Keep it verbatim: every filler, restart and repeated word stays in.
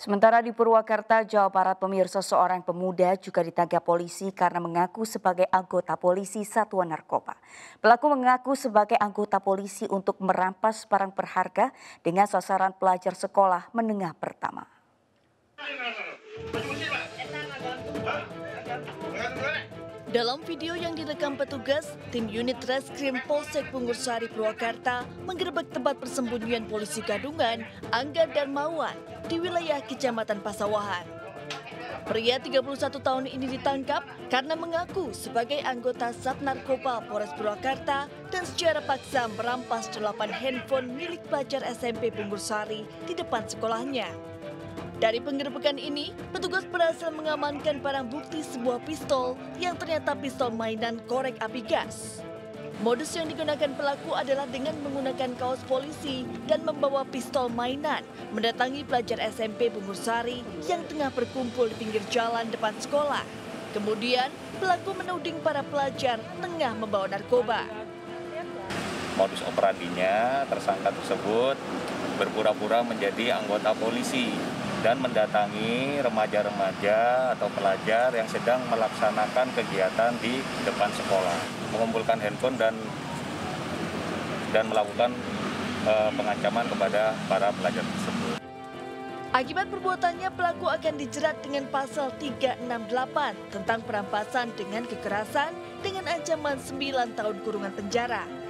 Sementara di Purwakarta, Jawa Barat, pemirsa, seorang pemuda juga ditangkap polisi karena mengaku sebagai anggota polisi satuan narkoba. Pelaku mengaku sebagai anggota polisi untuk merampas barang berharga dengan sasaran pelajar sekolah menengah pertama. Dalam video yang direkam petugas, tim unit Reskrim Polsek Pungursari Purwakarta menggerebek tempat persembunyian polisi gadungan Angga Darmawan di wilayah Kecamatan Pasawahan. Pria tiga puluh satu tahun ini ditangkap karena mengaku sebagai anggota Sat Narkoba Polres Purwakarta dan secara paksa merampas delapan handphone milik pelajar S M P Pungursari di depan sekolahnya. Dari penggerebekan ini, petugas berhasil mengamankan barang bukti sebuah pistol yang ternyata pistol mainan korek api gas. Modus yang digunakan pelaku adalah dengan menggunakan kaos polisi dan membawa pistol mainan mendatangi pelajar S M P Pungursari yang tengah berkumpul di pinggir jalan depan sekolah. Kemudian, pelaku menuding para pelajar tengah membawa narkoba. Modus operandinya, tersangka tersebut berpura-pura menjadi anggota polisi dan mendatangi remaja-remaja atau pelajar yang sedang melaksanakan kegiatan di depan sekolah, mengumpulkan handphone dan dan melakukan uh, pengancaman kepada para pelajar tersebut. Akibat perbuatannya, pelaku akan dijerat dengan pasal tiga enam delapan tentang perampasan dengan kekerasan dengan ancaman sembilan tahun kurungan penjara.